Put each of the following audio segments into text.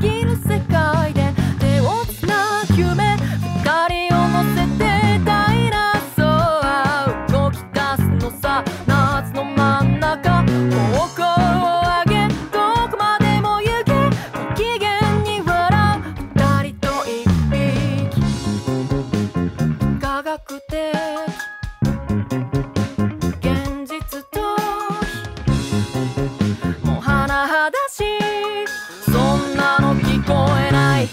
ぎる世界で手をつなぐ夢光を乗せてダイナソー動き出すのさ夏の真ん中方向を上げどこまでも行けご機嫌に笑う二人と一匹科学的現実ともう甚だしいそんなの聞こえない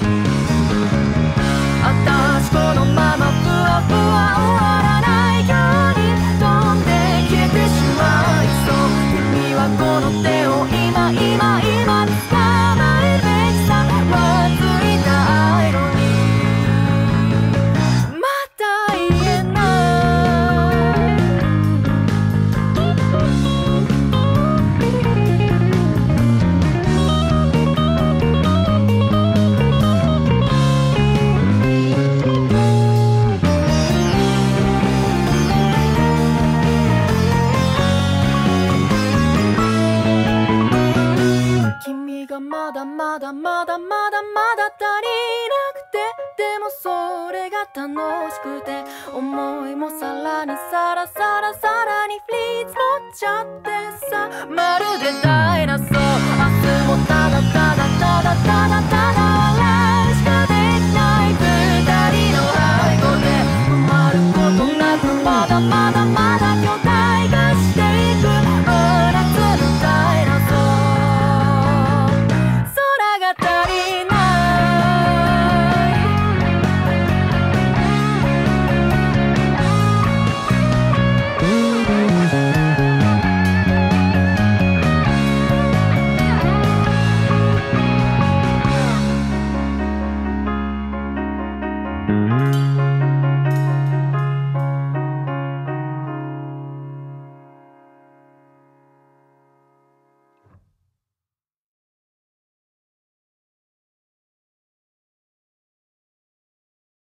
あたしこのままふわふわ終わらないように飛んで消えてしまいそう君はこの手を今捕まえるべきさわついたアイロニーまた言えない君がまだまだまだまだまだ足りなくてでもそれが楽しくて思いもさらにさらさらさらに降り積もっちゃってさまるでダイナソー